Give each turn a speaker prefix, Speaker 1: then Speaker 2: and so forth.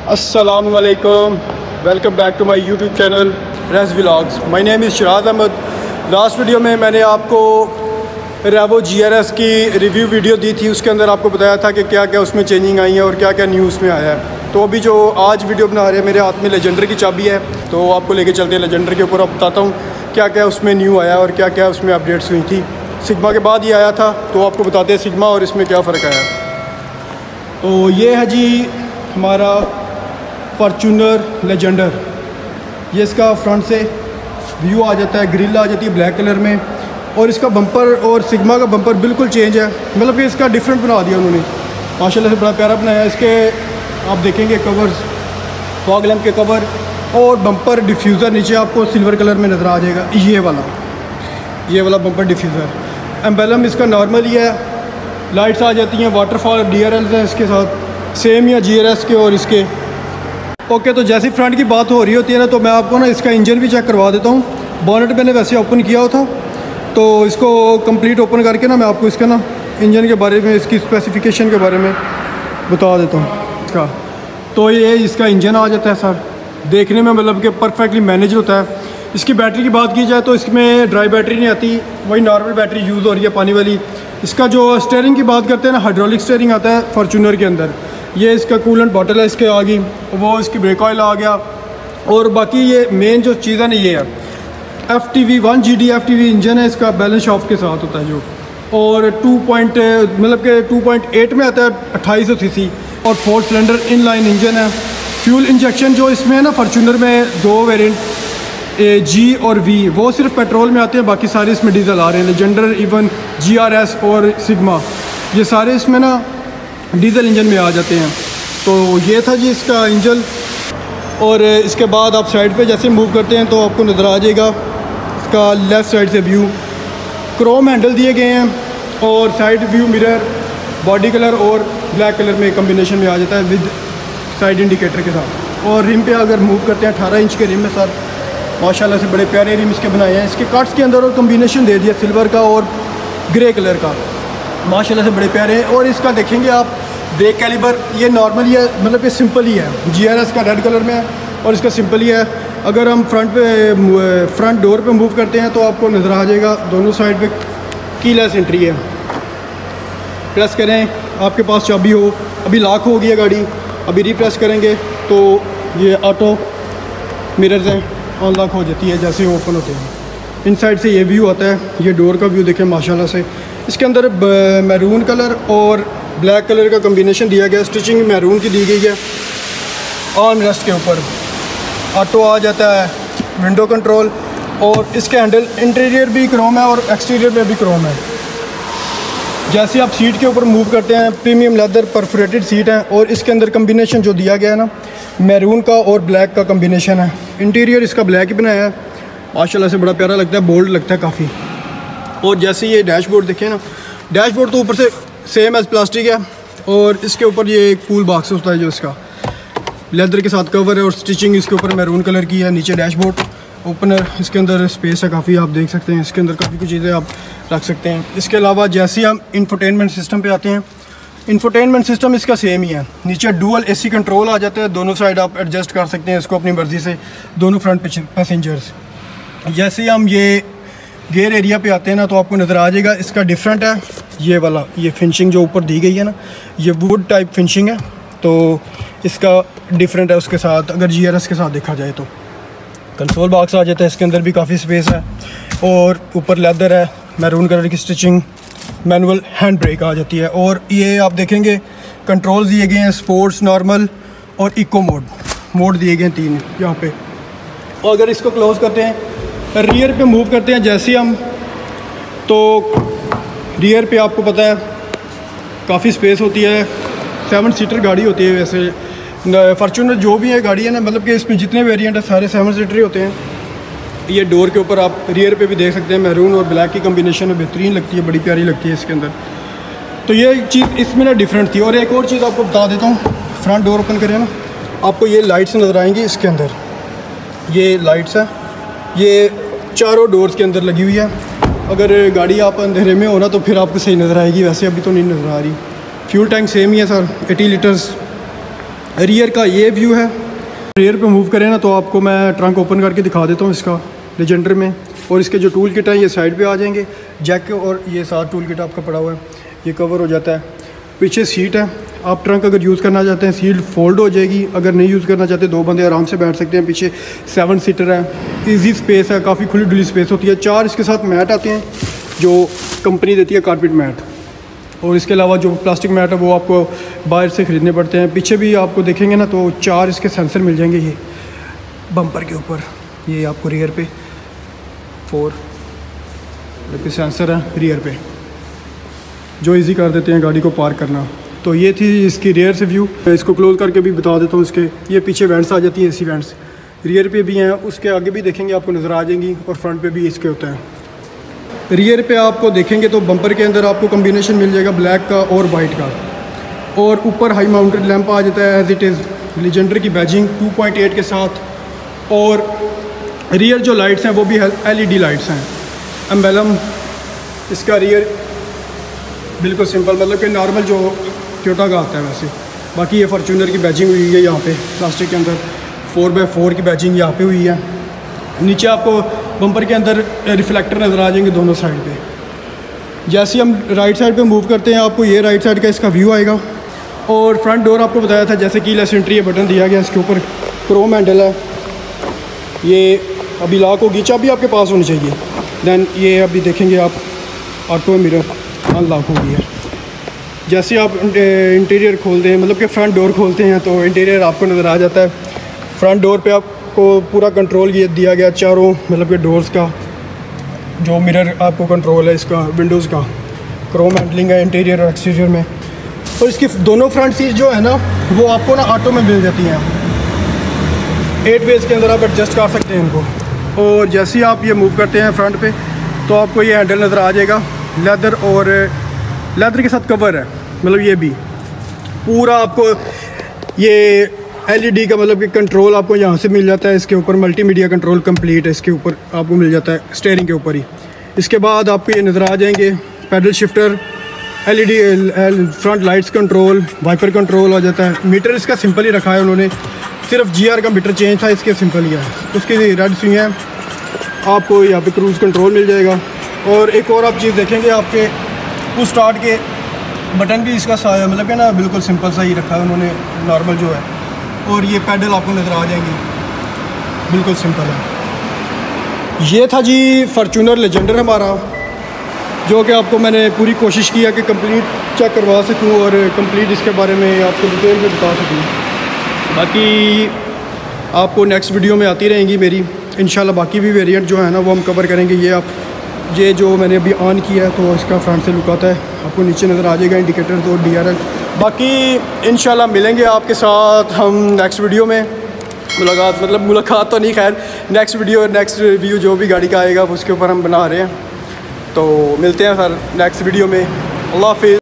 Speaker 1: Assalamualaikum. Welcome back to my YouTube channel race vlogs. My name is Shiraz Ahmed. Last video में मैंने आपको Revo GRS की review video दी थी। उसके अंदर आपको बताया था कि क्या क्या उसमें चेंजिंग आई है और क्या क्या न्यूज़ में आया है। तो अभी जो आज वीडियो बना रहे हैं, मेरे हाथ में लेजेंडर की चाबी है, तो आपको लेके चलते हैं लेजेंडर के ऊपर। अब बताता हूँ क्या क्या उसमें न्यू आया और क्या क्या उसमें अपडेट्स हुई थी। सिग्मा के बाद ये आया था, तो आपको बताते हैं सिग्मा और इसमें क्या फ़र्क आया। तो ये है जी हमारा फॉर्च्यूनर लेजेंडर। ये इसका फ्रंट से व्यू आ जाता है, ग्रिल आ जाती है ब्लैक कलर में, और इसका बम्पर और सिग्मा का बम्पर बिल्कुल चेंज है, मतलब कि इसका डिफरेंट बना दिया उन्होंने। माशाल्लाह से बड़ा प्यारा बनाया। इसके आप देखेंगे कवर्स, फॉग लैम्प के कवर और बम्पर डिफ्यूज़र नीचे आपको सिल्वर कलर में नज़र आ जाएगा। ये वाला बम्पर डिफ्यूज़र। एम्बेलम इसका नॉर्मल ही है, लाइट्स आ जाती हैं, वाटरफॉल DRLs हैं इसके साथ, सेम या GRS के और इसके। ओके, तो जैसे फ्रंट की बात हो रही होती है ना, तो मैं आपको ना इसका इंजन भी चेक करवा देता हूँ। बॉनेट मैंने वैसे ओपन किया हुआ था, तो इसको कंप्लीट ओपन करके ना मैं आपको इसका ना इंजन के बारे में, इसकी स्पेसिफिकेशन के बारे में बता देता हूँ इसका। तो ये इसका इंजन आ जाता है सर, देखने में मतलब कि परफेक्टली मैनेज होता है। इसकी बैटरी की बात की जाए तो इसमें ड्राई बैटरी नहीं आती, वही नॉर्मल बैटरी यूज़ हो रही है पानी वाली। इसका जो स्टीयरिंग की बात करते हैं ना, हाइड्रोलिक स्टीयरिंग आता है फॉर्च्यूनर के अंदर। ये इसका कूलेंट बॉटल है इसके आगे, वो इसकी ब्रेक ऑयल आ गया। और बाकी ये मेन जो चीज़ है ना, ये है FTV 1GD FTV इंजन है इसका, बैलेंस शाफ्ट के साथ होता है जो। और 2.8 में आता है 2800 cc और 4 सिलेंडर इन लाइन इंजन है। फ्यूल इंजेक्शन जो इसमें है ना, फॉर्च्यूनर में 2 वेरिएंट G और V, वो सिर्फ पेट्रोल में आते हैं, बाकी सारे इसमें डीजल आ रहे हैं। लेजेंडर, इवन GRS और सिग्मा, ये सारे इसमें ना डीजल इंजन में आ जाते हैं। तो ये था जी इसका इंजन। और इसके बाद आप साइड पे जैसे मूव करते हैं तो आपको नज़र आ जाएगा इसका लेफ़्ट साइड से व्यू। क्रोम हैंडल दिए गए हैं और side view mirror body colour और ब्लैक कलर में कम्बिनेशन में आ जाता है विद साइड इंडिकेटर के साथ। और रिम पे अगर मूव करते हैं, 18 इंच के रिम है सर, माशाल्लाह से बड़े प्यारे रिम इसके बनाए हैं। इसके कट्स के अंदर और कम्बिनेशन दे दिया सिल्वर का और ग्रे कलर का, माशाल्लाह से बड़े प्यारे हैं। और इसका देखेंगे आप ब्रेक कैलिबर, ये नॉर्मल ही है, मतलब ये सिंपल ही है। GRS का रेड कलर में है और इसका सिंपल ही है। अगर हम फ्रंट डोर पे मूव करते हैं तो आपको नज़र आ जाएगा दोनों साइड पे कीलेस एंट्री है। प्रेस करें, आपके पास चाबी हो, अभी लॉक हो गई है गाड़ी, अभी रीप्रेस करेंगे तो ये ऑटो मिरर्स हैं, अनलॉक हो जाती है जैसे ओपन होते हैं। इनसाइड से ये व्यू आता है, ये डोर का व्यू देखें माशाल्लाह से। इसके अंदर मैरून कलर और ब्लैक कलर का कम्बिनेशन दिया गया, स्टिचिंग मैरून की दी गई है। आर्म रेस्ट के ऊपर ऑटो आ जाता है, विंडो कंट्रोल, और इसके हैंडल इंटीरियर भी क्रोम है और एक्सटीरियर में भी क्रोम है। जैसे आप सीट के ऊपर मूव करते हैं, प्रीमियम लेदर परफोरेटेड सीट है। और इसके अंदर कम्बिनेशन जो दिया गया है ना, मैरून का और ब्लैक का कम्बिनेशन है। इंटीरियर इसका ब्लैक ही बनाया है, माशाल्लाह से बड़ा प्यारा लगता है, बोल्ड लगता है काफ़ी। और जैसे ये डैशबोर्ड देखें ना, डैशबोर्ड तो ऊपर से सेम एज प्लास्टिक है, और इसके ऊपर ये एक कूल बॉक्स होता है जो इसका लेदर के साथ कवर है, और स्टिचिंग इसके ऊपर मैरून कलर की है। नीचे डैशबोर्ड ओपनर, इसके अंदर स्पेस है काफ़ी, आप देख सकते हैं। इसके अंदर काफ़ी कुछ चीज़ें आप रख सकते हैं। इसके अलावा जैसे हम इंफोटेनमेंट सिस्टम पे आते हैं, इंफोटेनमेंट सिस्टम इसका सेम ही है। नीचे डुअल AC कंट्रोल आ जाता है, दोनों साइड आप एडजस्ट कर सकते हैं इसको अपनी मर्ज़ी से, दोनों फ्रंट पैसेंजर्स। जैसे हम ये गेयर एरिया पे आते हैं ना, तो आपको नज़र आ जाएगा इसका डिफरेंट है। ये वाला, ये फिनिशिंग जो ऊपर दी गई है ना, ये वुड टाइप फिनिशिंग है, तो इसका डिफरेंट है उसके साथ। अगर GRS के साथ देखा जाए तो कंसोल बॉक्स आ जाता है, इसके अंदर भी काफ़ी स्पेस है, और ऊपर लेदर है, मैरून कलर की स्टिचिंग, मैनुअल हैंड ब्रेक आ जाती है। और ये आप देखेंगे कंट्रोल्स दिए गए हैं, स्पोर्ट्स, नॉर्मल और इको मोड दिए गए हैं 3 यहाँ पे। और अगर इसको क्लोज करते हैं, रियर पे मूव करते हैं जैसे हम, तो रियर पे आपको पता है काफ़ी स्पेस होती है। 7 सीटर गाड़ी होती है वैसे, फॉर्च्यूनर जो भी है गाड़ी है ना, मतलब कि इसमें जितने वेरिएंट है सारे 7 सीटर ही होते हैं। ये डोर के ऊपर आप रियर पे भी देख सकते हैं, मैरून और ब्लैक की कम्बिनेशन में बेहतरीन लगती है, बड़ी प्यारी लगती है इसके अंदर। तो ये चीज़ इसमें ना डिफरेंट थी। और एक और चीज़ आपको बता देता हूँ, फ्रंट डोर ओपन करें ना, आपको ये लाइट्स नज़र आएंगी इसके अंदर। ये लाइट्स है, ये चारों डोर्स के अंदर लगी हुई है। अगर गाड़ी आप अंधेरे में हो ना, तो फिर आपको सही नज़र आएगी, वैसे अभी तो नहीं नज़र आ रही। फ्यूल टैंक सेम ही है सर, 80 लीटर्स रियर का ये व्यू है। रियर पे मूव करें ना तो आपको मैं ट्रंक ओपन करके दिखा देता हूँ इसका लेजेंडर में। और इसके जो टूल किट हैं ये साइड पे आ जाएंगे, जैक और ये साथ टूल किट आपका पड़ा हुआ है, ये कवर हो जाता है। पीछे सीट है, आप ट्रंक अगर यूज़ करना चाहते हैं सीट फोल्ड हो जाएगी, अगर नहीं यूज़ करना चाहते 2 बंदे आराम से बैठ सकते हैं। पीछे 7 सीटर है, ईजी स्पेस है, काफ़ी खुली डुली स्पेस होती है। 4 इसके साथ मैट आते हैं जो कंपनी देती है, कारपेट मैट। और इसके अलावा जो प्लास्टिक मैट है वो आपको बाहर से ख़रीदने पड़ते हैं। पीछे भी आपको देखेंगे ना तो 4 इसके सेंसर मिल जाएंगे, ये बम्पर के ऊपर, ये आपको रियर पे 4 सेंसर है रियर पे जो इजी कर देते हैं गाड़ी को पार्क करना। तो ये थी इसकी रियर से व्यू। इसको क्लोज करके भी बता देता हूँ। इसके ये पीछे वेंट्स आ जाती हैं, एसी वेंट्स रियर पे भी हैं, उसके आगे भी देखेंगे आपको नज़र आ जाएंगी, और फ्रंट पे भी इसके होता है। रियर पे आपको देखेंगे तो बम्पर के अंदर आपको कम्बिनेशन मिल जाएगा ब्लैक का और वाइट का, और ऊपर हाई माउंटेड लैंप आ जाता है एज इट इज़ लेजेंडर की बैजिंग 2.8 के साथ। और रियर जो लाइट्स हैं वो भी LED लाइट्स हैं। एम्बेलम इसका रियर बिल्कुल सिंपल, मतलब कि नॉर्मल जो टोयोटा का आता है वैसे। बाकी ये फॉर्च्यूनर की बैजिंग हुई है यहाँ पे प्लास्टिक के अंदर, 4x4 की बैजिंग यहाँ पे हुई है। नीचे आपको बम्पर के अंदर रिफ्लेक्टर नज़र आ जाएंगे दोनों साइड पे। जैसे हम राइट साइड पे मूव करते हैं आपको ये राइट साइड का इसका व्यू आएगा। और फ्रंट डोर आपको बताया था जैसे कीलेस एंट्री है, बटन दिया गया, इसके ऊपर क्रोम हैंडल है, ये अभी लॉक होगी, चाबी आपके पास होनी चाहिए। दैन ये अभी देखेंगे आप ऑटो मिरर अनलॉक हो गई है। जैसे आप इंटीरियर खोलते हैं, मतलब कि फ्रंट डोर खोलते हैं तो इंटीरियर आपको नज़र आ जाता है। फ्रंट डोर पे आपको पूरा कंट्रोल ये दिया गया चारों, मतलब कि डोर्स का जो मिरर आपको कंट्रोल है इसका, विंडोज़ का क्रोम हैंडलिंग है इंटीरियर और एक्सटीरियर में। और इसकी दोनों फ्रंट सीट जो है ना वो आपको ना ऑटो में मिल जाती हैं, 8 वेज के अंदर आप एडजस्ट कर सकते हैं इनको। और जैसे ही आप ये मूव करते हैं फ्रंट पे तो आपको ये हैंडल नज़र आ जाएगा, लेदर और लेदर के साथ कवर है, मतलब ये भी पूरा आपको ये LED का मतलब कि कंट्रोल आपको यहाँ से मिल जाता है। इसके ऊपर मल्टीमीडिया कंट्रोल कंप्लीट है, इसके ऊपर आपको मिल जाता है स्टीयरिंग के ऊपर ही। इसके बाद आपको ये नज़र आ जाएंगे paddle shifter, LED front lights control, wiper control हो जाता है। मीटर इसका सिंपल ही रखा है उन्होंने, सिर्फ GR का मीटर चेंज था, इसके सिंपल ही है। उसकी रेड सुई है, आपको यहाँ पे क्रूज़ कंट्रोल मिल जाएगा। और एक और आप चीज़ देखेंगे आपके उस स्टार्ट के बटन भी इसका मतलब कि ना बिल्कुल सिंपल सा ही रखा है उन्होंने, नॉर्मल जो है। और ये पैडल आपको नज़र आ जाएंगी, बिल्कुल सिंपल है। ये था जी फॉर्च्यूनर लेजेंडर हमारा, जो कि आपको मैंने पूरी कोशिश की है कि कंप्लीट चेक करवा सकूं और कंप्लीट इसके बारे में आपको डिटेल में बता सकूं। बाकी आपको नेक्स्ट वीडियो में आती रहेंगी मेरी इंशाल्लाह। बाकी भी वेरिएंट जो है ना वो हम कवर करेंगे। ये जो मैंने अभी ऑन किया है तो इसका फ्रंट से लुक आता है, आपको नीचे नज़र आ जाएगा इंडिकेटर्स और DRL। बाकी इंशाल्लाह मिलेंगे आपके साथ हम नेक्स्ट वीडियो में। मुलाकात तो नहीं, खैर नेक्स्ट वीडियो नेक्स्ट रिव्यू जो भी गाड़ी का आएगा उसके ऊपर हम बना रहे हैं। तो मिलते हैं सर नेक्स्ट वीडियो में। अल्लाह हाफिज़।